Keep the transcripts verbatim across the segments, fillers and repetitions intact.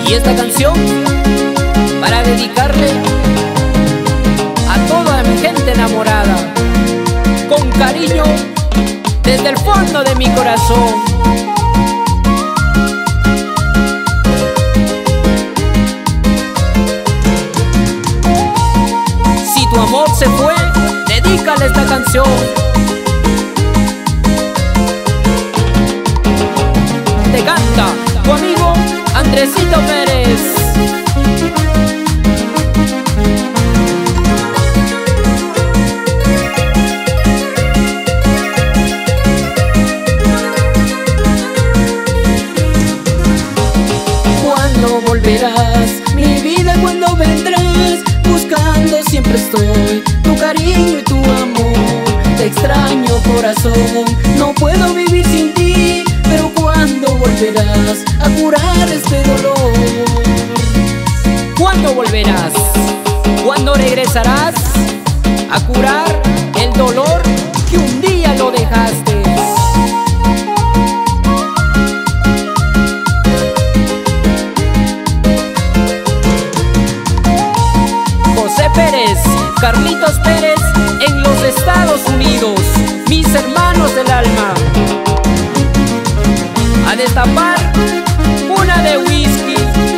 Y esta canción para dedicarle a toda mi gente enamorada, con cariño desde el fondo de mi corazón. Si tu amor se fue, dedícale esta canción. Te canta tu amigo Andresito Pérez. ¿Cuándo volverás? Mi vida, ¿cuándo vendrás? Buscando siempre estoy tu cariño y tu amor. Te extraño, corazón, no puedo vivir sin ti. Pero ¿cuándo volverás a curar este dolor? ¿Cuándo volverás? ¿Cuándo regresarás a curar el dolor que un día lo dejaste? José Pérez, Carlitos Pérez en los Estados Unidos, mis hermanos del alma. A destapar una de whisky.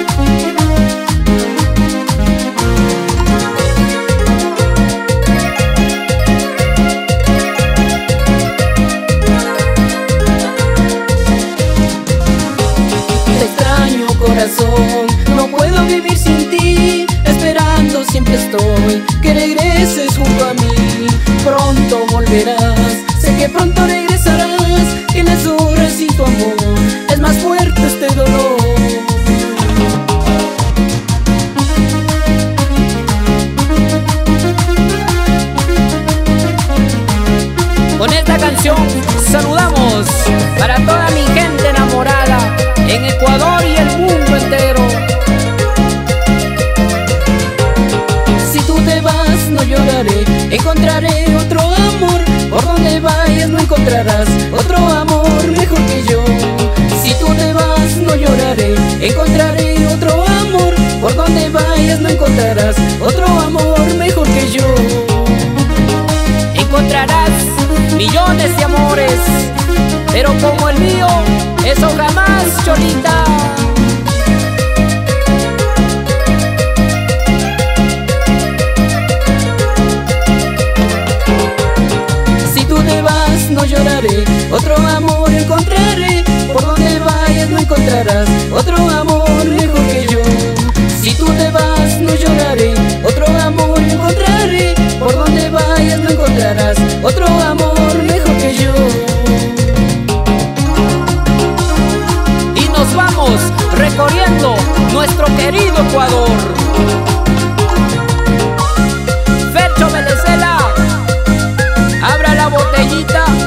Te extraño, corazón, no puedo vivir sin ti. Esperando siempre estoy que regreses junto a mí. Pronto volverás, sé que pronto regresarás. En las horas sin tu amor es más fuerte este dolor. Con esta canción saludamos para toda mi gente enamorada en Ecuador y el mundo entero. Si tú te vas no lloraré, encontraré otro amor. Por donde vayas no encontrarás otro amor mejor que yo. Si tú te vas no lloraré, encontraré otro amor. Por donde vayas no encontrarás otro amor mejor que yo. Encontrarás millones de amores, pero como el mío, eso jamás, Cholita. Si tú te vas no lloraré, otro amor encontraré. Por donde vayas no encontrarás otro amor mejor que yo. Si tú te vas no lloraré, otro amor encontraré. Por donde vayas no encontrarás otro amor mejor que yo. Y nos vamos recorriendo nuestro querido Ecuador. Fercho Venezuela, abra la botellita